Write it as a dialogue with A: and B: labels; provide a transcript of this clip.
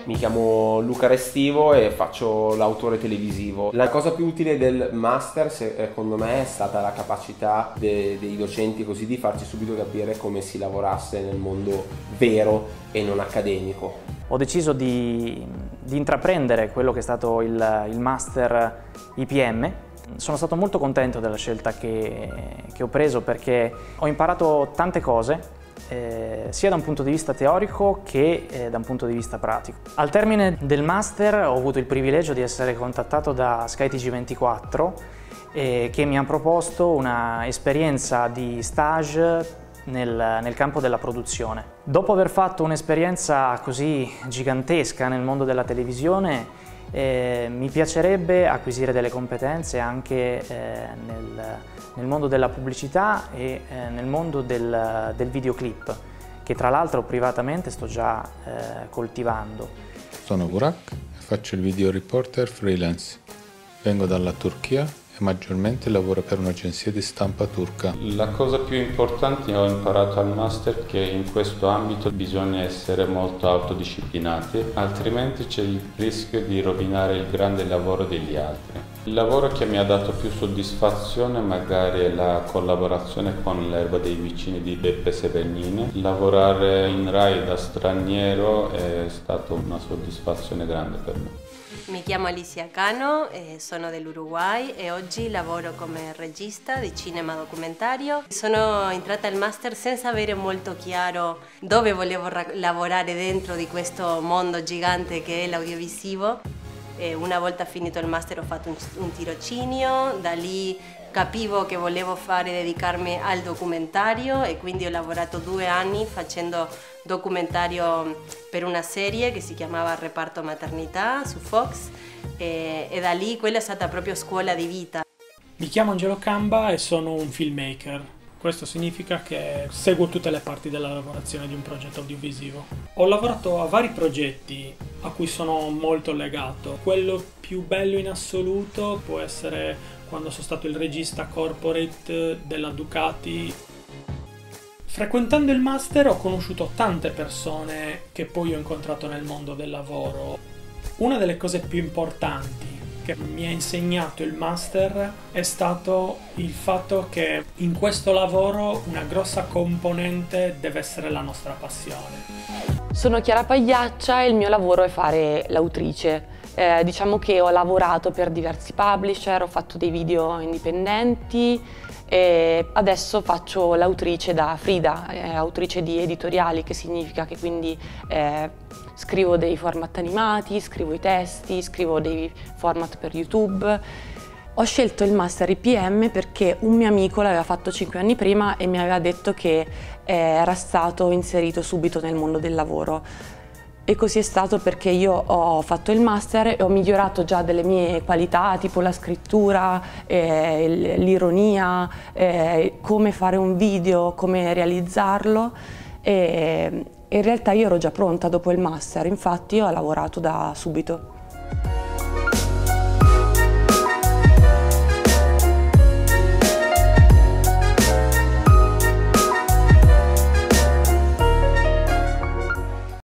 A: Mi chiamo Luca Restivo e faccio l'autore televisivo. La cosa più utile del master, secondo me, è stata la capacità dei docenti così di farci subito capire come si lavorasse nel mondo vero e non accademico.
B: Ho deciso di intraprendere quello che è stato il master IPM. Sono stato molto contento della scelta che ho preso perché ho imparato tante cose, sia da un punto di vista teorico che da un punto di vista pratico. Al termine del master ho avuto il privilegio di essere contattato da SkyTG24 che mi ha proposto una esperienza di stage nel campo della produzione. Dopo aver fatto un'esperienza così gigantesca nel mondo della televisione, mi piacerebbe acquisire delle competenze anche nel mondo della pubblicità e nel mondo del videoclip, che tra l'altro privatamente sto già coltivando.
C: Sono Burak e faccio il video reporter freelance. Vengo dalla Turchia e maggiormente lavoro per un'agenzia di stampa turca.
D: La cosa più importante che ho imparato al master è che in questo ambito bisogna essere molto autodisciplinati, altrimenti c'è il rischio di rovinare il grande lavoro degli altri. Il lavoro che mi ha dato più soddisfazione magari è la collaborazione con l'Erba dei Vicini di Beppe Severnini. Lavorare in Rai da straniero è stata una soddisfazione grande per me.
E: Mi chiamo Alicia Cano, sono dell'Uruguay e oggi lavoro come regista di cinema documentario. Sono entrata al master senza avere molto chiaro dove volevo lavorare dentro di questo mondo gigante che è l'audiovisivo. Una volta finito il master ho fatto un tirocinio, da lì capivo che volevo dedicarmi al documentario e quindi ho lavorato 2 anni facendo documentario per una serie che si chiamava Reparto Maternità su Fox e da lì quella è stata proprio scuola di vita.
F: Mi chiamo Angelo Camba e sono un filmmaker. Questo significa che seguo tutte le parti della lavorazione di un progetto audiovisivo. Ho lavorato a vari progetti a cui sono molto legato. Quello più bello in assoluto può essere quando sono stato il regista corporate della Ducati. Frequentando il master ho conosciuto tante persone che poi ho incontrato nel mondo del lavoro. Una delle cose più importanti che mi ha insegnato il master è stato il fatto che in questo lavoro una grossa componente deve essere la nostra passione.
G: Sono Chiara Pagliaccia e il mio lavoro è fare l'autrice. Diciamo che ho lavorato per diversi publisher, ho fatto dei video indipendenti e adesso faccio l'autrice da Frida, autrice di editoriali, che significa che quindi scrivo dei format animati, scrivo i testi, scrivo dei format per YouTube. Ho scelto il master IPM perché un mio amico l'aveva fatto 5 anni prima e mi aveva detto che era stato inserito subito nel mondo del lavoro. E così è stato perché io ho fatto il master e ho migliorato già delle mie qualità, tipo la scrittura, l'ironia, come fare un video, come realizzarlo. E in realtà io ero già pronta dopo il master, infatti ho lavorato da subito.